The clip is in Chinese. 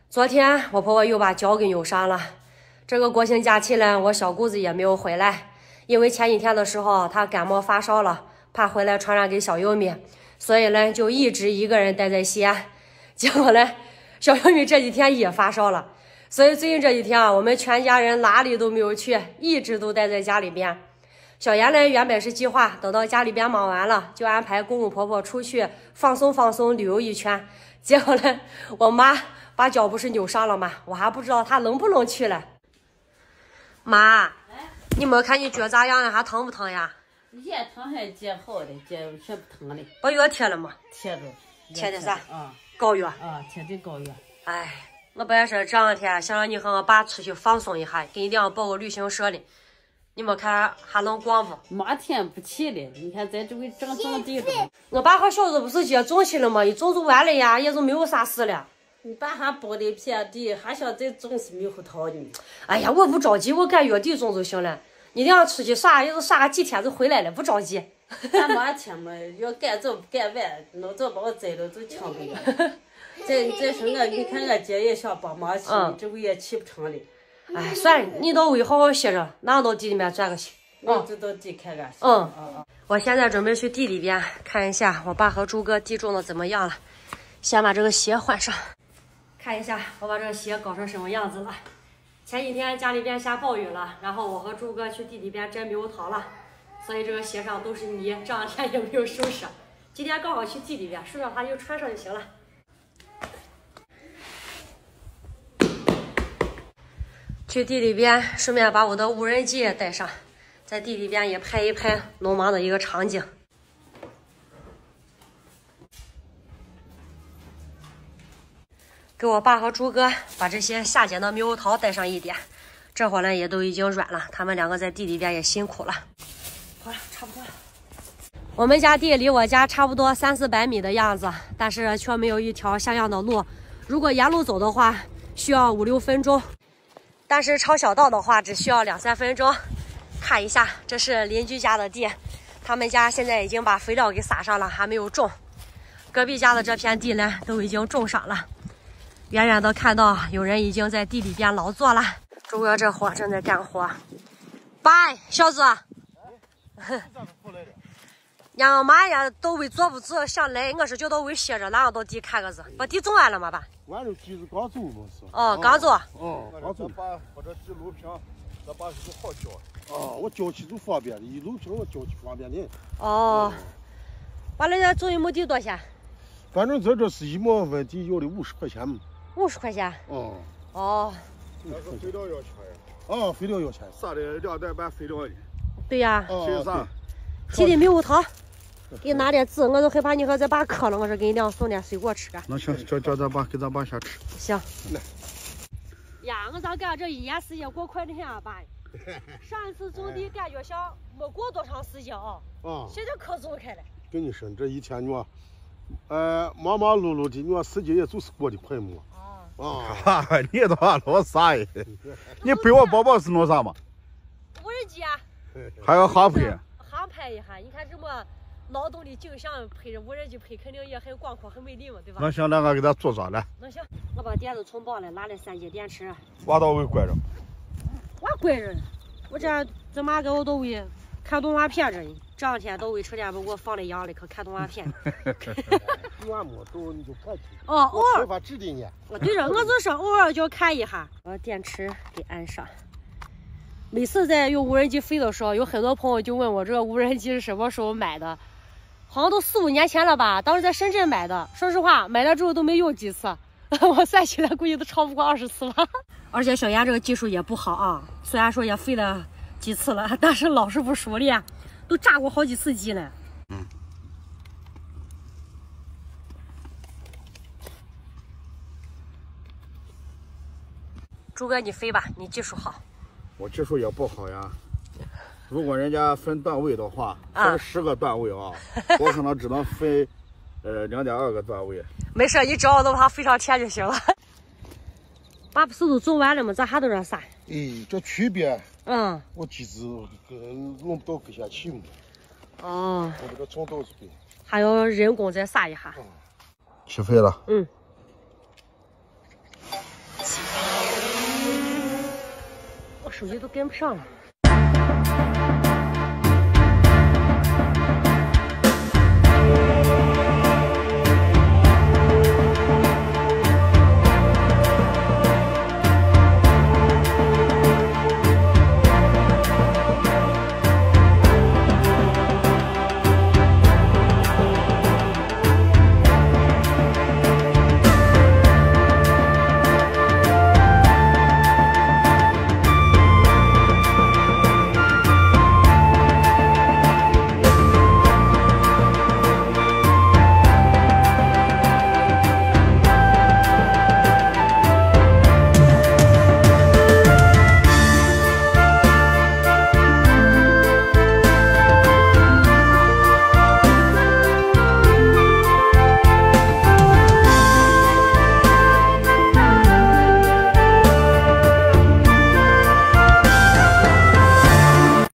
昨天我婆婆又把脚给扭伤了。这个国庆假期呢，我小姑子也没有回来，因为前几天的时候她感冒发烧了，怕回来传染给小优米，所以呢就一直一个人待在西安。结果呢，小优米这几天也发烧了，所以最近这几天啊，我们全家人哪里都没有去，一直都待在家里边。小妍呢，原本是计划等到家里边忙完了，就安排公公婆婆出去放松放松，旅游一圈。结果呢，我妈把脚不是扭伤了吗？我还不知道她能不能去了。妈，你没看你脚咋样了？还疼不疼呀？ 也疼还接好的，接不疼的。 把药贴了吗？ 贴着。 贴的啥？ 啊， 膏药。 啊，贴的膏药。 哎，我本来是这两天想让你和我爸出去放松一下，给你俩报个旅行社的。你没看还能逛不？ 马天不起了，你看在这个长地了。 我爸和小子不是接种去了吗？一种就完了呀，也就没有啥事了。 你爸还包的片地，还想再种是猕猴桃呢。 哎呀，我不着急，我赶月底种就行了。你俩出去耍，也就耍个几天就回来了，不着急。 咱马天嘛，要赶早不赶晚，老早把我宰了就抢回来。再说我，你看我姐也想帮忙去，这回也去不成了。 哎，算了，你到位好好歇着，哪到地里面转个去。 我就到地看看。 我现在准备去地里边看一下我爸和朱哥地种的怎么样了，先把这个鞋换上，看一下我把这个鞋搞成什么样子了。前几天家里边下暴雨了，然后我和朱哥去地里边摘猕猴桃了，所以这个鞋上都是泥，这两天也没有收拾。今天刚好去地里边，顺着它就穿上就行了。去地里边，顺便把我的无人机也带上，在地里边也拍一拍农忙的一个场景。给我爸和朱哥把这些下剪的猕猴桃带上一点，这会儿呢也都已经软了，他们两个在地里边也辛苦了。好了，差不多了。我们家地离我家差不多300-400米的样子，但是却没有一条像样的路。如果沿路走的话，需要5-6分钟。但是抄小道的话，只需要2-3分钟。看一下，这是邻居家的地，他们家现在已经把肥料给撒上了，还没有种。隔壁家的这片地呢，都已经种上了。远远的看到有人已经在地里边劳作了。朱哥这活正在干活。爸，小子，让妈呀，都为做不做想来，我是觉得为歇着，哪样到地看个子？把地种完了吗？爸？ 完了，地是刚种嘛是。 哦，刚种。 刚种。 把或者地路平，这把是好浇。 我浇起就方便的，一路平我浇起方便的。 哦。完了，这种1亩地多少钱？ 反正这是1亩问地要的50块钱嘛。 50块钱。哦。 那个肥料要钱呀。 肥料要钱。 撒的2袋半肥料的。 对呀。 这啥？ 提的猕猴桃。给你拿点籽，我都害怕你和咱爸渴了，我说给你俩送点水果吃干。 那行，叫咱爸给咱爸先吃。 行。来。呀，我咋感觉这1年时间过快的很啊，爸？上一次种地感觉像没过多长时间啊。现在可走开了。 跟你说，这一天呢，忙忙碌碌的，你时间也就是过得快嘛。 你都还弄啥呀？你陪我宝宝是弄啥嘛？ 无人机啊。 还要航拍。 航拍一下，你看这么脑洞的景象，拍着无人机拍，肯定也很广阔、很美丽嘛，对吧？ 那行，那俺给他做上来。 那行，我把电都充饱了，拿了3节电池。 娃到位拐着。 我拐着呢，我这妈给我都为看动画片着呢。这两天都为车间不给我放了羊了，可看动画片。 俺没走你就看去。 偶尔。 没法指定呢。 对着，我就说偶尔就看一下。把电池给安上。每次在用无人机飞的时候，有很多朋友就问我这个无人机是什么时候买的，好像都4-5年前了吧。当时在深圳买的，说实话，买了之后都没用几次，我算起来估计都超不过20次吧。而且小妍这个技术也不好啊，虽然说也飞了几次了，但是老是不熟练，都炸过好几次机呢。朱哥，你飞吧，你技术好。 我技术也不好呀。如果人家分段位的话，分10个段位啊，我可能只能分2.2个段位。 没事，你只要能把它飞上天就行了。爸不是都种完了吗？咋还在这撒？ 这区别， 我机子弄不到跟前去嘛。 我这个种稻子对。 还要人工再撒一下。 起飞了。 手机都跟不上了。